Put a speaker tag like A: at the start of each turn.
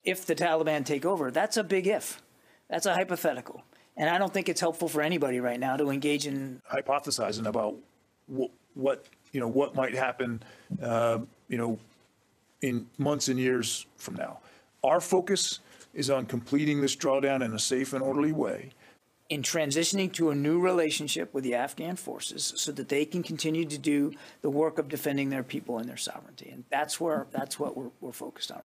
A: if the Taliban take over, that's a big if. That's a hypothetical. And I don't think it's helpful for anybody right now to engage in
B: hypothesizing about what might happen, in months and years from now. Our focus is on completing this drawdown in a safe and orderly way,
A: in transitioning to a new relationship with the Afghan forces so that they can continue to do the work of defending their people and their sovereignty. And that's what we're focused on.